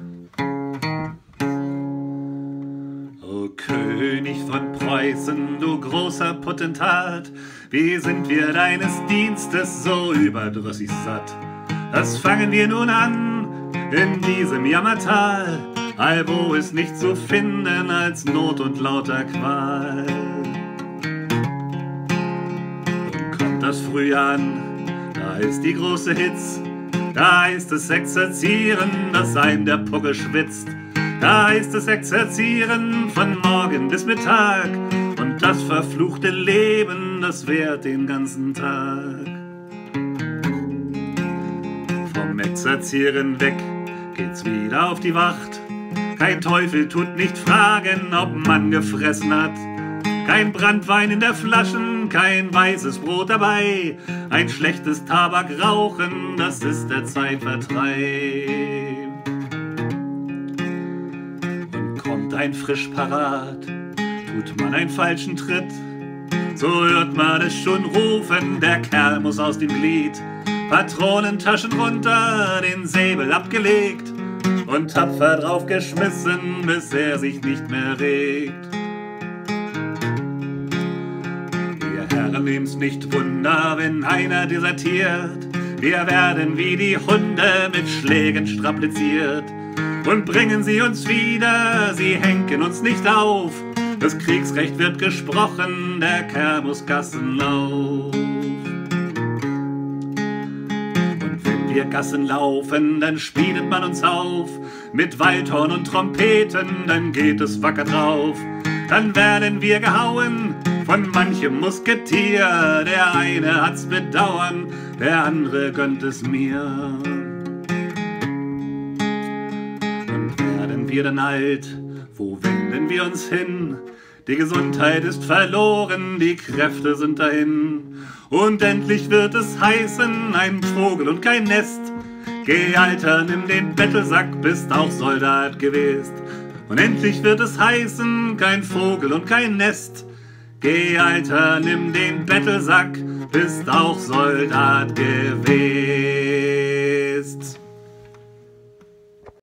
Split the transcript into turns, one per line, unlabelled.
O König von Preußen, du großer Potentat, wie sind wir deines Dienstes so überdrüssig satt? Das fangen wir nun an in diesem Jammertal, allwo ist nicht zu finden als Not und lauter Qual. Und kommt das Frühjahr an, da ist die große Hitz, da ist es Exerzieren, dass einem der Puckel schwitzt. Da ist es Exerzieren von Morgen bis Mittag und das verfluchte Leben, das währt den ganzen Tag. Vom Exerzieren weg geht's wieder auf die Wacht. Kein Teufel tut nicht fragen, ob man gefressen hat. Kein Branntwein in der Flaschen, kein weißes Brot dabei. Ein schlechtes Tabakrauchen, das ist der Zeitvertreib. Kommt ein frisch parat, tut man einen falschen Tritt, so hört man es schon rufen, der Kerl muss aus dem Glied. Patronentaschen runter, den Säbel abgelegt und tapfer draufgeschmissen, bis er sich nicht mehr regt. Wir Herren nehmen's nicht Wunder, wenn einer desertiert, wir werden wie die Hunde mit Schlägen strapaziert. Und bringen sie uns wieder, sie henken uns nicht auf. Das Kriegsrecht wird gesprochen, der Kerl muss Gassenlauf. Und wenn wir Gassen laufen, dann spielet man uns auf. Mit Waldhorn und Trompeten, dann geht es wacker drauf. Dann werden wir gehauen von manchem Musketier. Der eine hat's bedauern, der andere gönnt es mir. Wir denn alt, wo wenden wir uns hin? Die Gesundheit ist verloren, die Kräfte sind dahin. Und endlich wird es heißen, ein Vogel und kein Nest. Geh, Alter, nimm den Bettelsack, bist auch Soldat gewesen. Und endlich wird es heißen, kein Vogel und kein Nest. Geh, Alter, nimm den Bettelsack, bist auch Soldat gewesen.